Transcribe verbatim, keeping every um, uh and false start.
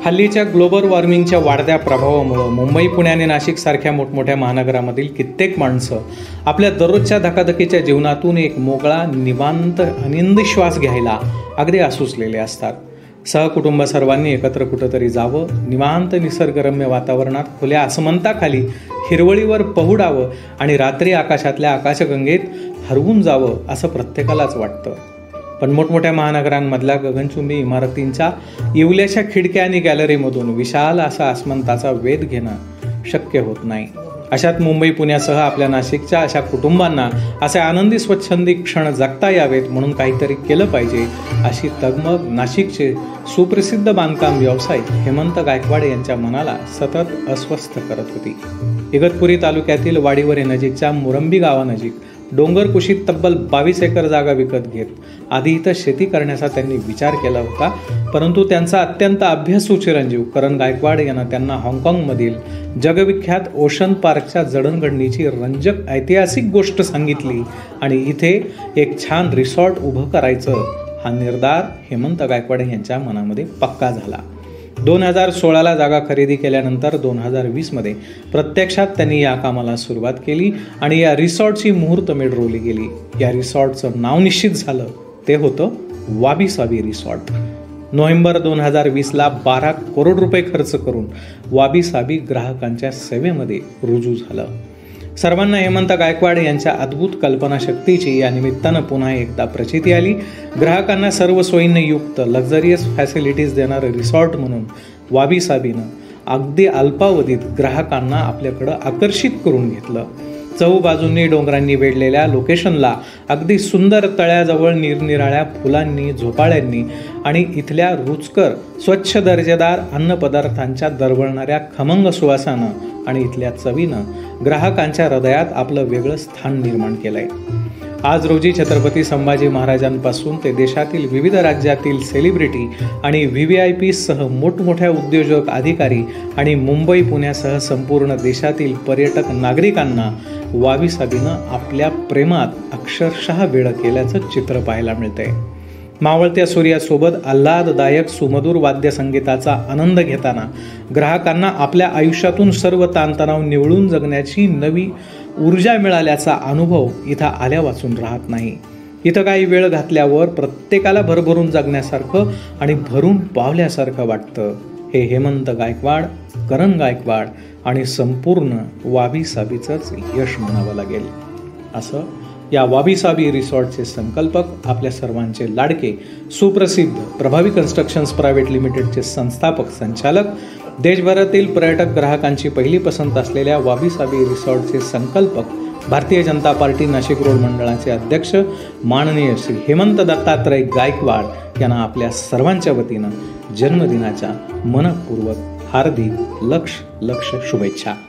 हल्लीच्या ग्लोबल वॉर्मिंगच्या वाढत्या प्रभावामुळे मुंबई, पुणे आणि नाशिक सारख्या मोठमोठ्या महानगरामधील कित्येक माणसं आपल्या दररोजच्या धकाधकीच्या जीवनातून एक मोकळा, निवांत, आनंदी श्वास घ्यायला अगदी आसुसलेले असतात. सहकुटुंब सर्वांनी एकत्र कुठंतरी जावं, निवांत निसर्गरम्य वातावरणात खुल्या आसमंताखाली हिरवळीवर पहुडावं आणि रात्री आकाशातल्या आकाशगंगेत हरवून जावं असं प्रत्येकालाच वाटतं. पण मोठमोठ्या महानगरांमधल्या गगनचुंबी इमारतींच्या इवल्याशा खिडक्या आणि गॅलरीमधून विशाल असा आसमंताचा वेध घेणं शक्य होत नाही. अशात मुंबई, पुण्यासह आपल्या नाशिकच्या अशा कुटुंबांना असे आनंदी स्वच्छंदी क्षण जगता यावेत म्हणून काहीतरी केलं पाहिजे अशी तगमग नाशिकचे सुप्रसिद्ध बांधकाम व्यावसायिक हेमंत गायकवाड यांच्या मनाला सतत अस्वस्थ करत होती. इगतपुरी तालुक्यातील वाडीवरे नजीकच्या मुरंबी गावानजीक डोंगर कुशीत तब्बल बावीस एकर जागा विकत घेत आधी इथं शेती करण्याचा त्यांनी विचार केला होता. परंतु त्यांचा अत्यंत अभ्यासू चिरंजीव करण गायकवाड यांना त्यांना हाँगकाँगमधील जगविख्यात ओशन पार्कच्या जडणघडणीची रंजक ऐतिहासिक गोष्ट सांगितली आणि इथे एक छान रिसॉर्ट उभं करायचं हा निर्धार हेमंत गायकवाड यांच्या मनामध्ये पक्का झाला. दोन हजार सोळाला जागा खरेदी केल्यानंतर दोन हजार वीसमध्ये प्रत्यक्षात त्यांनी या कामाला सुरुवात केली आणि या रिसॉर्टची मुहूर्तमेढ रोवली गेली. या रिसॉर्टचं नाव निश्चित झालं, ते होतं वाबी साबी रिसॉर्ट. नोव्हेंबर दोन हजार वीसला बारा करोड रुपये खर्च करून वाबी साबी ग्राहकांच्या सेवेमध्ये रुजू झालं. सर्वांना हेमंत गायकवाड यांच्या अद्भुत कल्पनाशक्तीची या निमित्तानं पुन्हा एकदा प्रचिती आली. ग्राहकांना सर्व सोयींनी युक्त लक्झरियस फॅसिलिटीज देणारं रिसॉर्ट म्हणून वाबी साबीनं अगदी अल्पावधीत ग्राहकांना आपल्याकडं आकर्षित करून घेतलं. चहूबाजूंनी डोंगरांनी वेढलेल्या लोकेशनला अगदी सुंदर तळ्याजवळ निरनिराळ्या फुलांनी, झोपाळ्यांनी आणि इथल्या रुचकर स्वच्छ दर्जेदार अन्नपदार्थांच्या दरवळणाऱ्या खमंग सुवासानं आणि इथल्या चवीनं ग्राहकांच्या हृदयात आपलं वेगळं स्थान निर्माण केलंय. आज रोजी छत्रपती संभाजी महाराजांपासून ते देशातील विविध राज्यातील सेलिब्रिटी आणि व्ही व्ही आय पी सह मोठमोठ्या उद्योजक, अधिकारी आणि मुंबई, पुण्यासह संपूर्ण देशातील पर्यटक नागरिकांना वाबी साबीनं आपल्या प्रेमात अक्षरशः वेळ केल्याचं चित्र पाहायला मिळतंय. मावळत्या सूर्यासोबत आल्हाददायक सुमधुर वाद्यसंगीताचा आनंद घेताना ग्राहकांना आपल्या आयुष्यातून सर्व ताणतणाव निवळून जगण्याची नवी ऊर्जा मिळाल्याचा अनुभव इथं आल्या वाचून राहत नाही. इथं काही वेळ घातल्यावर प्रत्येकाला भरभरून जगण्यासारखं आणि भरून पावल्यासारखं वाटतं. हे हेमंत गायकवाड, करण गायकवाड आणि संपूर्ण वाबी साबीचंच यश म्हणावं लागेल. असं या वाबी साबी रिसॉर्टचे संकल्पक, आपल्या सर्वांचे लाडके, सुप्रसिद्ध प्रभावी कन्स्ट्रक्शन्स प्रायव्हेट लिमिटेडचे संस्थापक संचालक, देशभरातील पर्यटक ग्राहकांची पहिली पसंत असलेल्या वाबी साबी रिसॉर्टचे संकल्पक, भारतीय जनता पार्टी नाशिक रोड मंडळाचे अध्यक्ष माननीय श्री हेमंत दत्तात्रय गायकवाड यांना आपल्या सर्वांच्या वतीनं जन्मदिनाच्या मनपूर्वक हार्दिक लक्ष लक्ष शुभेच्छा.